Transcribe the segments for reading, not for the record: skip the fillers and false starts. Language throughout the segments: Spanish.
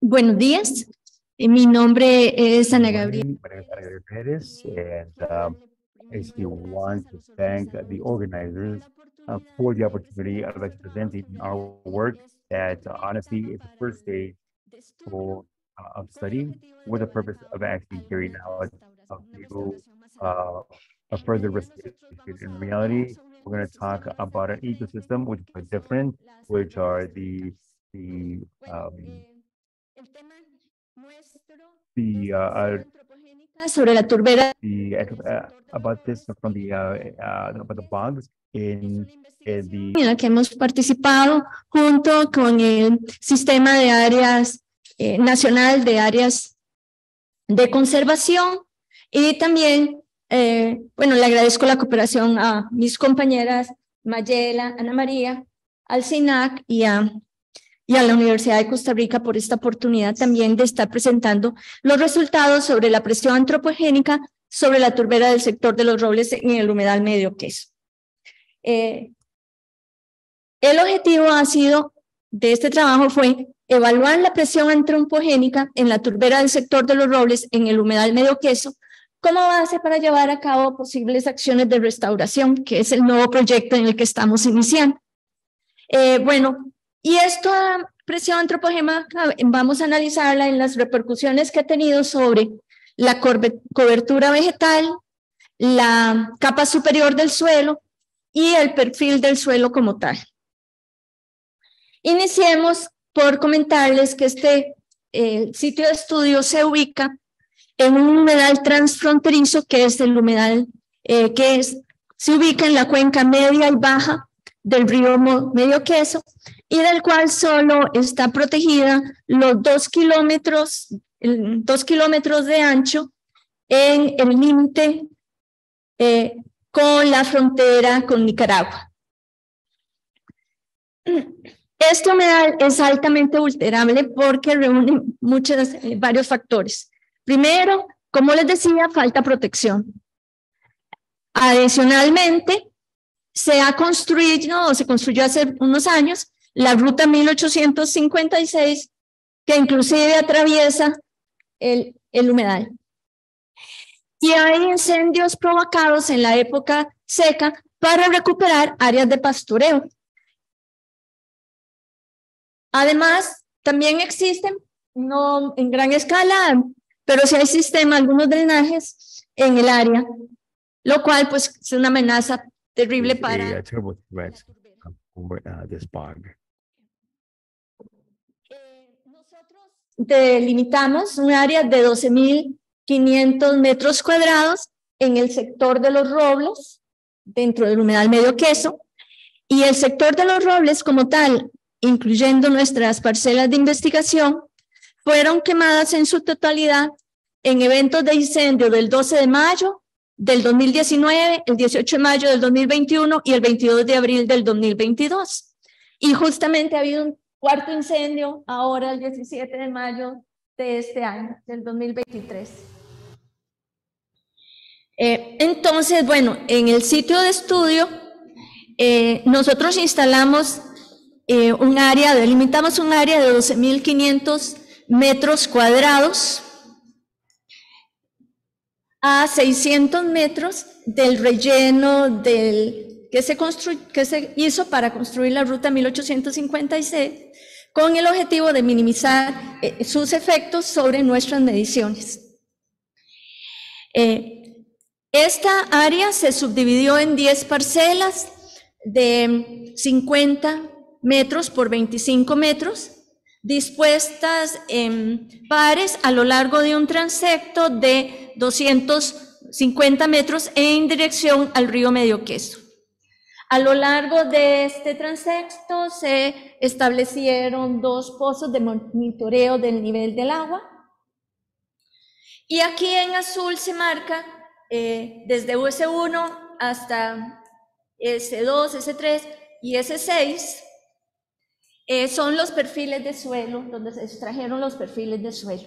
Buenos días, mi nombre es Ana Gabriela. My name is Ana Gabriel Perez, and I still want to thank the organizers for the opportunity of like presenting our work that honestly is the first day of studying with the purpose of actually carrying out a few a further restoration. In reality, we're going to talk about an ecosystem which is different, which are the Sobre la turbera about this from about the bugs in the en la que hemos participado junto con el Sistema de Áreas Nacional de Áreas de Conservación y también, bueno, le agradezco la cooperación a mis compañeras Mayela, Ana María, al SINAC y a la Universidad de Costa Rica por esta oportunidad también de estar presentando los resultados sobre la presión antropogénica sobre la turbera del sector de los robles en el humedal Medio Queso. El objetivo de este trabajo fue evaluar la presión antropogénica en la turbera del sector de los robles en el humedal Medio Queso como base para llevar a cabo posibles acciones de restauración, que es el nuevo proyecto en el que estamos iniciando. Y esta presión antropogénica vamos a analizarla en las repercusiones que ha tenido sobre la cobertura vegetal, la capa superior del suelo y el perfil del suelo como tal. Iniciemos por comentarles que este sitio de estudio se ubica en un humedal transfronterizo que es el humedal se ubica en la cuenca media y baja del río Medio Queso y del cual solo está protegida los 2 kilómetros de ancho en el límite con la frontera con Nicaragua. Este humedal es altamente vulnerable porque reúne varios factores. Primero, como les decía, falta protección. Adicionalmente, se construyó hace unos años la ruta 1856, que inclusive atraviesa el humedal. Y hay incendios provocados en la época seca para recuperar áreas de pastoreo. Además, también existen, no en gran escala, pero sí hay algunos drenajes en el área, lo cual pues es una amenaza terrible para terrible threat for this bog. Nosotros delimitamos un área de 12.500 metros cuadrados en el sector de los robles, dentro del humedal Medio Queso, y el sector de los robles como tal, incluyendo nuestras parcelas de investigación, fueron quemadas en su totalidad en eventos de incendio del 12 de mayo del 2019, el 18 de mayo del 2021 y el 22 de abril del 2022. Y justamente ha habido un cuarto incendio ahora el 17 de mayo de este año, del 2023. Entonces, bueno, en el sitio de estudio nosotros instalamos delimitamos un área de 12.500 metros cuadrados a 600 metros del relleno que se hizo para construir la ruta 1856 con el objetivo de minimizar sus efectos sobre nuestras mediciones. Esta área se subdividió en 10 parcelas de 50 metros por 25 metros, dispuestas en pares a lo largo de un transecto de 250 metros en dirección al río Medio Queso. A lo largo de este transecto se establecieron 2 pozos de monitoreo del nivel del agua. Y aquí en azul se marca desde S1 hasta S2, S3 y S6. Son los perfiles de suelo, donde se extrajeron los perfiles de suelo.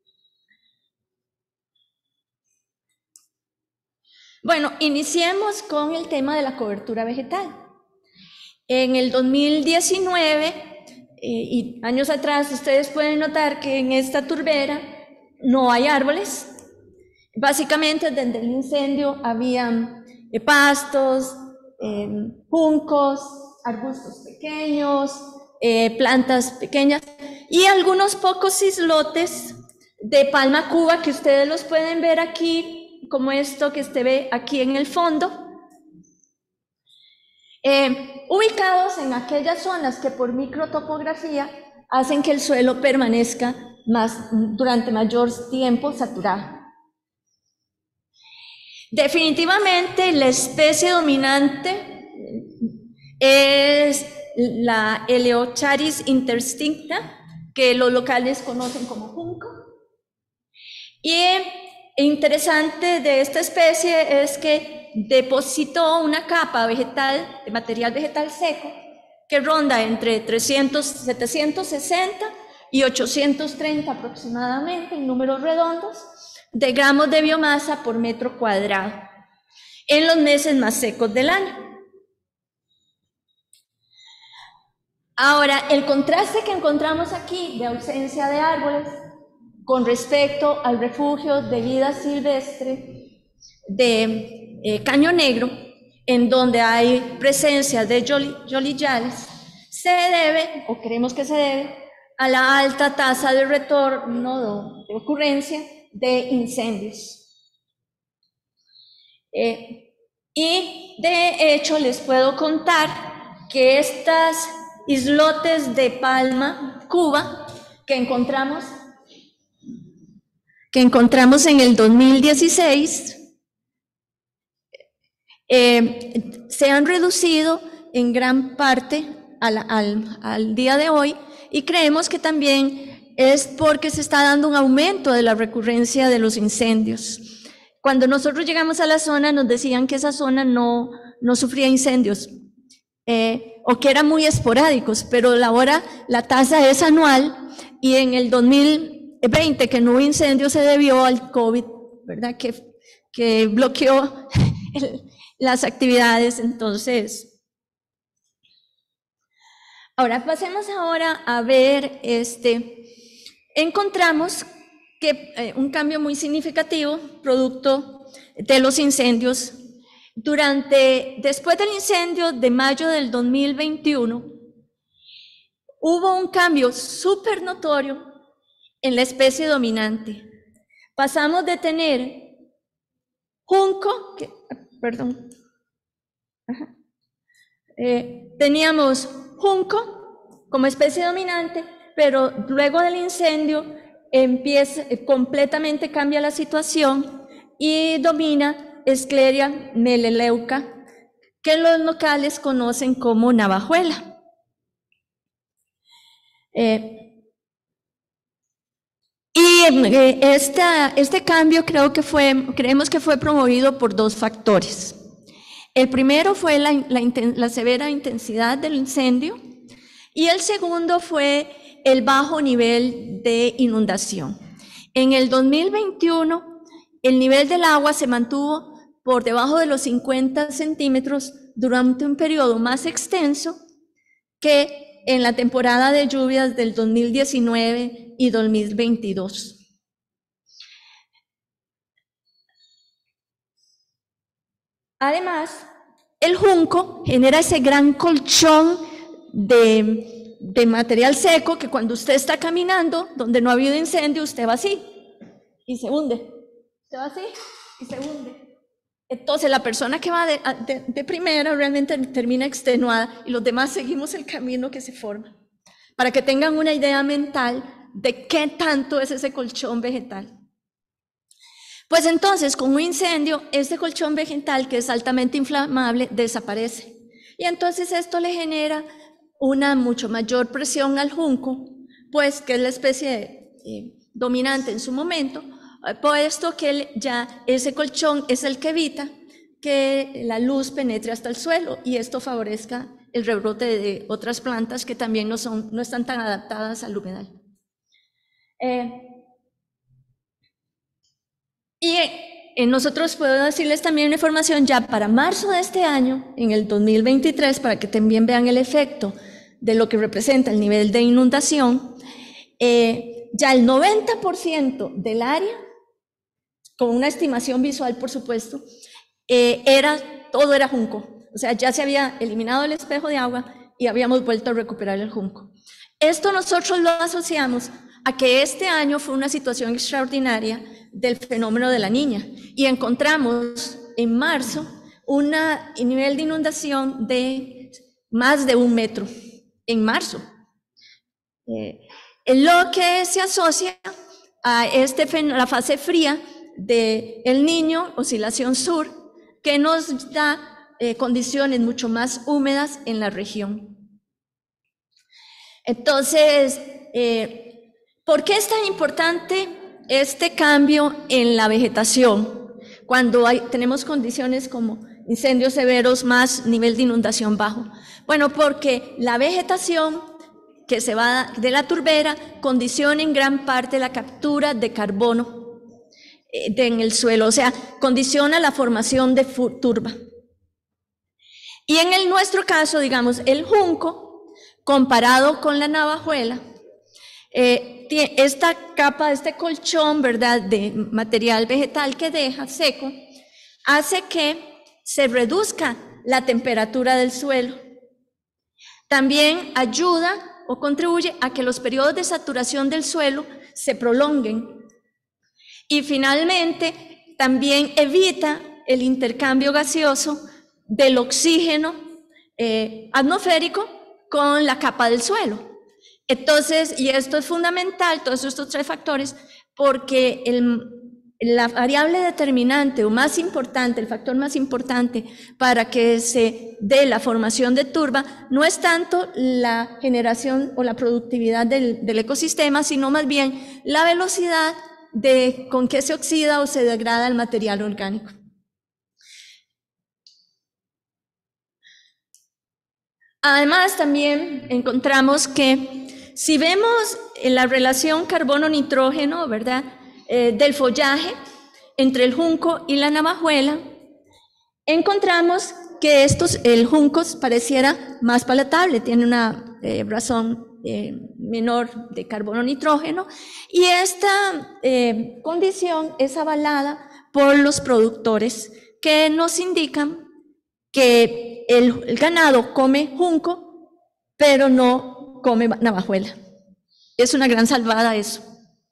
Bueno, iniciemos con el tema de la cobertura vegetal. En el 2019 y años atrás ustedes pueden notar que en esta turbera no hay árboles. Básicamente desde el incendio habían pastos, juncos, arbustos pequeños, plantas pequeñas y algunos pocos islotes de palma cuba que ustedes los pueden ver aquí, como esto que usted ve aquí en el fondo, ubicados en aquellas zonas que por microtopografía hacen que el suelo permanezca durante mayor tiempo saturado. Definitivamente la especie dominante es la Eleocharis interstincta, que los locales conocen como junco. Y interesante de esta especie es que depositó una capa vegetal, de material vegetal seco, que ronda entre 760 y 830 aproximadamente, en números redondos, de gramos de biomasa por metro cuadrado, en los meses más secos del año. Ahora, el contraste que encontramos aquí de ausencia de árboles con respecto al refugio de vida silvestre de Caño Negro, en donde hay presencia de yolillales, se debe, o creemos que se debe, a la alta tasa de retorno de ocurrencia de incendios. Y de hecho les puedo contar que estas islotes de palma cuba que encontramos en el 2016 se han reducido en gran parte al día de hoy, y creemos que también es porque se está dando un aumento de la recurrencia de los incendios. Cuando nosotros llegamos a la zona nos decían que esa zona no sufría incendios, o que eran muy esporádicos, pero ahora la tasa es anual, y en el 2020 que no hubo incendios se debió al COVID, ¿verdad? Que bloqueó las actividades. Entonces, ahora pasemos a ver, encontramos que un cambio muy significativo, producto de los incendios. Después del incendio de mayo del 2021, hubo un cambio súper notorio en la especie dominante. Pasamos de tener junco, teníamos junco como especie dominante, pero luego del incendio completamente cambia la situación y domina Scleria meleleuca, que los locales conocen como navajuela. Este cambio creemos que fue promovido por dos factores. El primero fue la severa intensidad del incendio, y el segundo fue el bajo nivel de inundación. En el 2021, el nivel del agua se mantuvo por debajo de los 50 centímetros durante un periodo más extenso que en la temporada de lluvias del 2019 y 2022. Además, el junco genera ese gran colchón de material seco que cuando usted está caminando, donde no ha habido incendio, usted va así y se hunde. Usted va así y se hunde. Entonces la persona que va de primera realmente termina extenuada y los demás seguimos el camino que se forma. Para que tengan una idea mental de qué tanto es ese colchón vegetal. Pues entonces, con un incendio, este colchón vegetal, que es altamente inflamable, desaparece. Y entonces esto le genera una mucho mayor presión al junco, pues que es la especie dominante en su momento, puesto que ya ese colchón es el que evita que la luz penetre hasta el suelo, y esto favorezca el rebrote de otras plantas que también no están tan adaptadas al humedal. Nosotros puedo decirles también una información ya para marzo de este año, en el 2023, para que también vean el efecto de lo que representa el nivel de inundación, ya el 90% del área, con una estimación visual, por supuesto, todo era junco. O sea, ya se había eliminado el espejo de agua y habíamos vuelto a recuperar el junco. Esto nosotros lo asociamos a que este año fue una situación extraordinaria del fenómeno de la Niña y encontramos en marzo un nivel de inundación de más de 1 metro en marzo. Lo que se asocia a la fase fría de El Niño, oscilación sur, que nos da condiciones mucho más húmedas en la región. Entonces, ¿por qué es tan importante este cambio en la vegetación cuando tenemos condiciones como incendios severos más nivel de inundación bajo? Bueno, porque la vegetación que se va de la turbera condiciona en gran parte la captura de carbono en el suelo, o sea, condiciona la formación de turba. Y en nuestro caso, digamos, el junco, comparado con la navajuela, esta capa, este colchón, ¿verdad?, de material vegetal que deja seco, hace que se reduzca la temperatura del suelo. También ayuda o contribuye a que los periodos de saturación del suelo se prolonguen. Y finalmente, también evita el intercambio gaseoso del oxígeno atmosférico con la capa del suelo. Entonces, y esto es fundamental, todos estos 3 factores, porque la variable determinante o más importante, el factor más importante para que se dé la formación de turba, no es tanto la generación o la productividad del ecosistema, sino más bien la velocidad con que se oxida o se degrada el material orgánico. Además, también encontramos que si vemos la relación carbono-nitrógeno, ¿verdad?, del follaje entre el junco y la navajuela, encontramos que el junco pareciera más palatable, tiene una razón menor de carbono-nitrógeno, y esta condición es avalada por los productores que nos indican que el ganado come junco, pero no come navajuela. Es una gran salvada eso.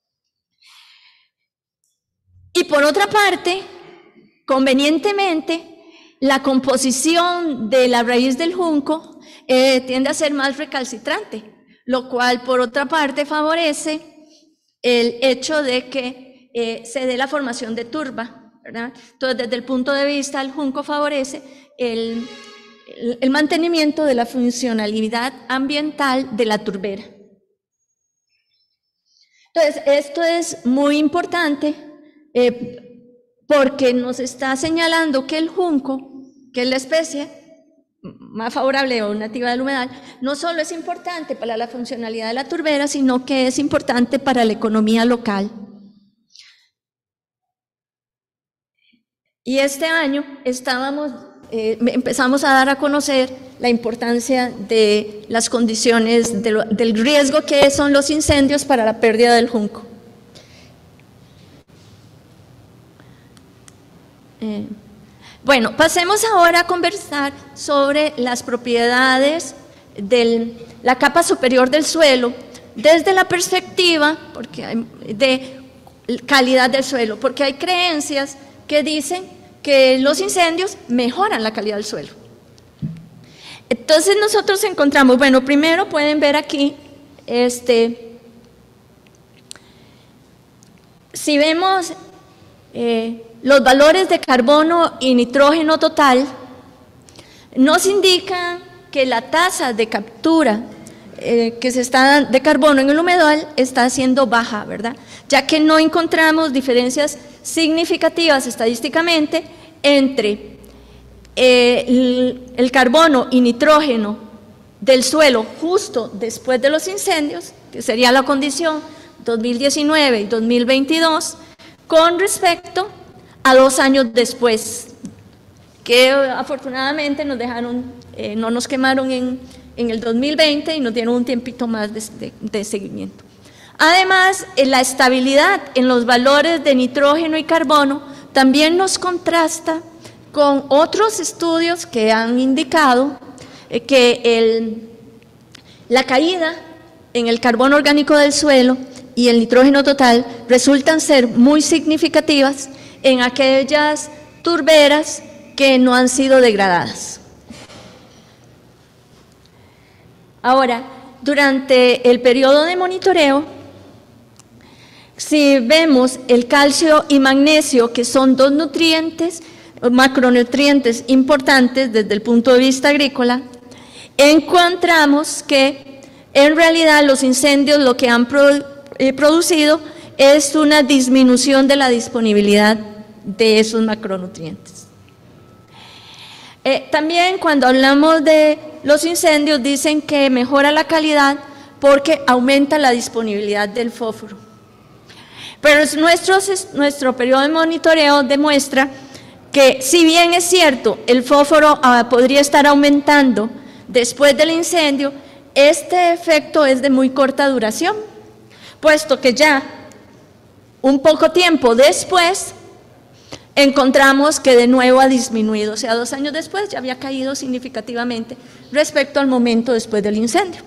Y por otra parte, convenientemente, la composición de la raíz del junco tiende a ser más recalcitrante, lo cual por otra parte favorece el hecho de que se dé la formación de turba, ¿verdad? Entonces, desde el punto de vista del junco favorece el mantenimiento de la funcionalidad ambiental de la turbera. Entonces, esto es muy importante porque nos está señalando que el junco, que es la especie más favorable o nativa del humedal, no solo es importante para la funcionalidad de la turbera, sino que es importante para la economía local. Y este año empezamos a dar a conocer la importancia de las condiciones del riesgo que son los incendios para la pérdida del junco. Bueno, pasemos ahora a conversar sobre las propiedades de la capa superior del suelo desde la perspectiva de calidad del suelo, porque hay creencias que dicen que los incendios mejoran la calidad del suelo. Entonces nosotros encontramos, bueno, primero pueden ver aquí, si vemos los valores de carbono y nitrógeno total, nos indican que la tasa de captura de carbono en el humedal está siendo baja, ¿verdad? Ya que no encontramos diferencias significativas estadísticamente entre el carbono y nitrógeno del suelo justo después de los incendios, que sería la condición 2019 y 2022, con respecto a 2 años después, que afortunadamente nos dejaron, no nos quemaron en en el 2020 y nos dieron un tiempito más de seguimiento. Además, la estabilidad en los valores de nitrógeno y carbono también nos contrasta con otros estudios que han indicado que la caída en el carbono orgánico del suelo y el nitrógeno total resultan ser muy significativas en aquellas turberas que no han sido degradadas. Ahora, durante el periodo de monitoreo, si vemos el calcio y magnesio, que son dos nutrientes, macronutrientes importantes desde el punto de vista agrícola, encontramos que en realidad los incendios lo que han producido es una disminución de la disponibilidad de esos macronutrientes. También cuando hablamos de los incendios dicen que mejora la calidad porque aumenta la disponibilidad del fósforo. Pero nuestro periodo de monitoreo demuestra que si bien es cierto el fósforo podría estar aumentando después del incendio, este efecto es de muy corta duración, puesto que ya un poco tiempo después encontramos que de nuevo ha disminuido, o sea, 2 años después ya había caído significativamente respecto al momento después del incendio.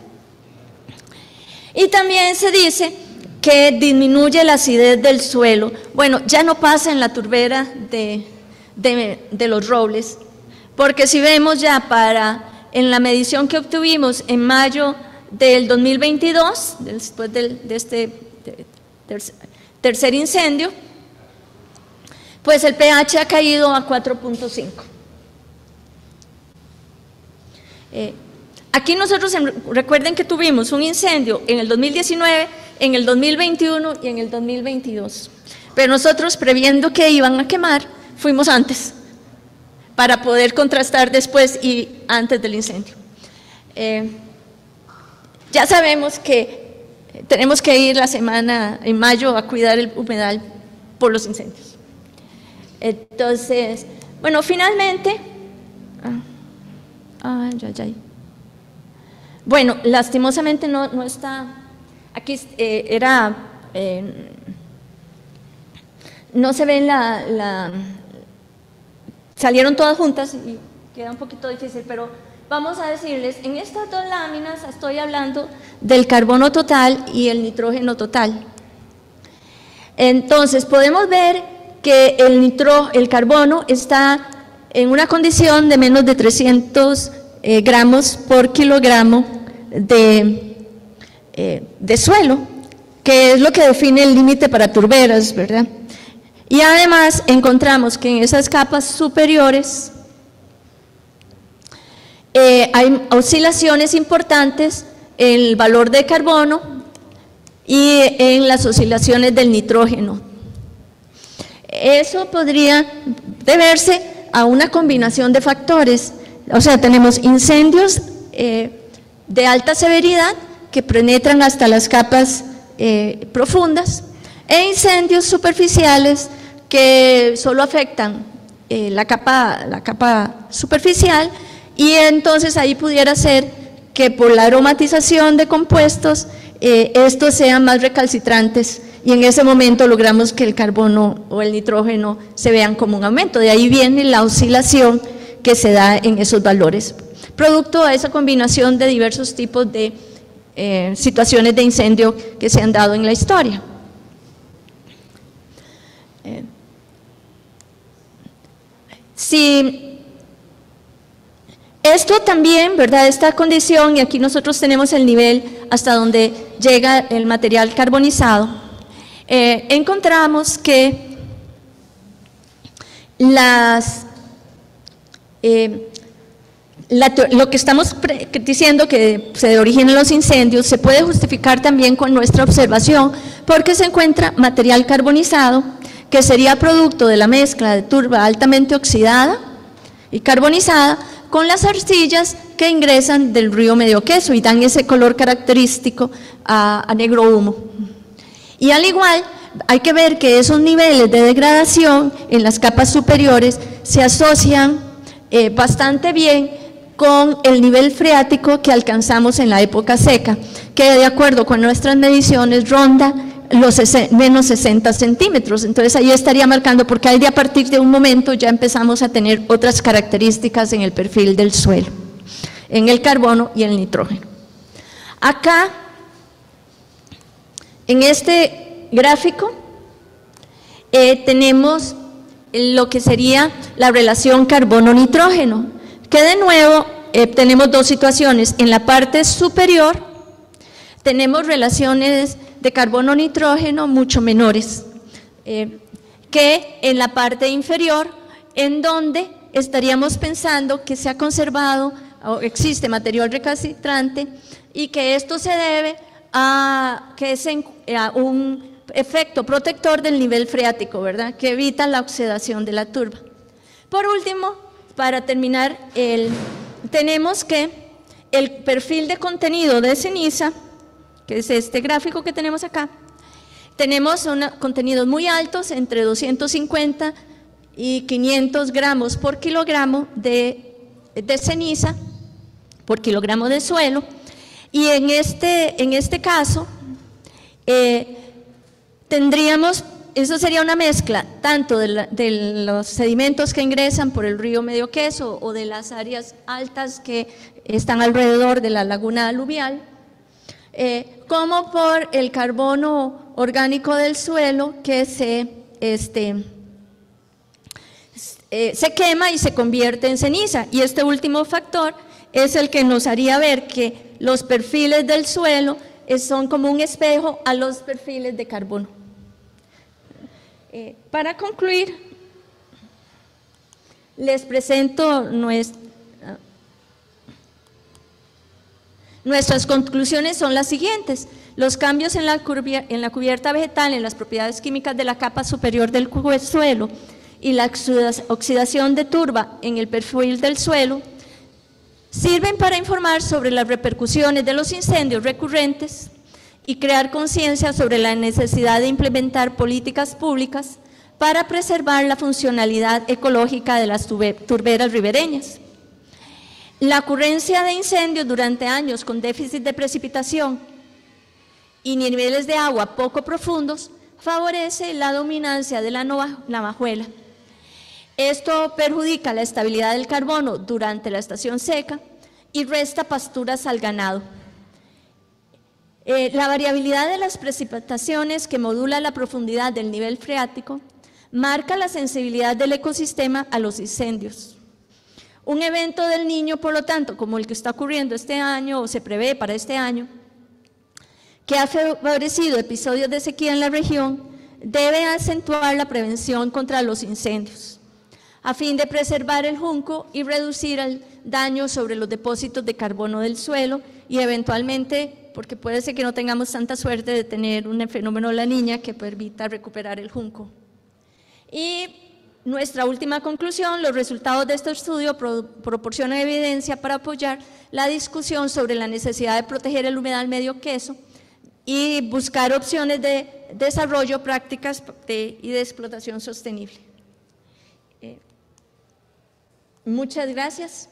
Y también se dice que disminuye la acidez del suelo. Bueno, ya no pasa en la turbera de los robles, porque si vemos ya en la medición que obtuvimos en mayo del 2022, después de este tercer incendio, pues el pH ha caído a 4.5. Aquí nosotros, recuerden que tuvimos un incendio en el 2019, en el 2021 y en el 2022. Pero nosotros, previendo que iban a quemar, fuimos antes, para poder contrastar después y antes del incendio. Ya sabemos que tenemos que ir la semana en mayo a cuidar el humedal por los incendios. Entonces, bueno, finalmente, bueno, lastimosamente no está, aquí no se ven salieron todas juntas y queda un poquito difícil, pero vamos a decirles, en estas dos láminas estoy hablando del carbono total y el nitrógeno total. Entonces, podemos ver que el carbono está en una condición de menos de 300 gramos por kilogramo de suelo, que es lo que define el límite para turberas, ¿verdad? Y además encontramos que en esas capas superiores hay oscilaciones importantes en el valor de carbono y en las oscilaciones del nitrógeno. Eso podría deberse a una combinación de factores, o sea, tenemos incendios de alta severidad que penetran hasta las capas profundas e incendios superficiales que solo afectan la capa superficial, y entonces ahí pudiera ser que por la aromatización de compuestos estos sean más recalcitrantes, y en ese momento logramos que el carbono o el nitrógeno se vean como un aumento. De ahí viene la oscilación que se da en esos valores, producto de esa combinación de diversos tipos de situaciones de incendio que se han dado en la historia. Si esto también, ¿verdad? Esta condición, y aquí nosotros tenemos el nivel hasta donde llega el material carbonizado, encontramos que lo que estamos diciendo que se originan los incendios se puede justificar también con nuestra observación, porque se encuentra material carbonizado que sería producto de la mezcla de turba altamente oxidada y carbonizada con las arcillas que ingresan del río Medio Queso y dan ese color característico a negro humo. Y al igual, hay que ver que esos niveles de degradación en las capas superiores se asocian bastante bien con el nivel freático que alcanzamos en la época seca, que de acuerdo con nuestras mediciones ronda los menos 60 centímetros. Entonces ahí estaría marcando, porque ahí a partir de un momento ya empezamos a tener otras características en el perfil del suelo, en el carbono y el nitrógeno. Acá, en este gráfico, tenemos lo que sería la relación carbono-nitrógeno, que de nuevo tenemos dos situaciones. En la parte superior tenemos relaciones de carbono-nitrógeno mucho menores que en la parte inferior, en donde estaríamos pensando que se ha conservado o existe material recalcitrante y que esto se debe a un efecto protector del nivel freático, ¿verdad?, que evita la oxidación de la turba. Por último, para terminar, tenemos que el perfil de contenido de ceniza, que es este gráfico que tenemos acá, tenemos contenidos muy altos, entre 250 y 500 gramos por kilogramo de ceniza, por kilogramo de suelo, y en este caso tendríamos, eso sería una mezcla tanto de los sedimentos que ingresan por el río Medio Queso o de las áreas altas que están alrededor de la laguna aluvial, como por el carbono orgánico del suelo que se quema y se convierte en ceniza. Y este último factor es el que nos haría ver que los perfiles del suelo son como un espejo a los perfiles de carbono. Para concluir, les presento nuestras conclusiones son las siguientes. Los cambios en la cubierta vegetal, en las propiedades químicas de la capa superior del suelo y la oxidación de turba en el perfil del suelo sirven para informar sobre las repercusiones de los incendios recurrentes y crear conciencia sobre la necesidad de implementar políticas públicas para preservar la funcionalidad ecológica de las turberas ribereñas. La ocurrencia de incendios durante años con déficit de precipitación y niveles de agua poco profundos favorece la dominancia de la navajuela. Esto perjudica la estabilidad del carbono durante la estación seca y resta pasturas al ganado. La variabilidad de las precipitaciones que modula la profundidad del nivel freático marca la sensibilidad del ecosistema a los incendios. Un evento del Niño, por lo tanto, como el que está ocurriendo este año o se prevé para este año, que ha favorecido episodios de sequía en la región, debe acentuar la prevención contra los incendios, a fin de preservar el junco y reducir el daño sobre los depósitos de carbono del suelo y eventualmente, porque puede ser que no tengamos tanta suerte de tener un fenómeno de la Niña que permita recuperar el junco. Y nuestra última conclusión, los resultados de este estudio proporcionan evidencia para apoyar la discusión sobre la necesidad de proteger el humedal Medio Queso y buscar opciones de desarrollo, prácticas y de explotación sostenible. Muchas gracias.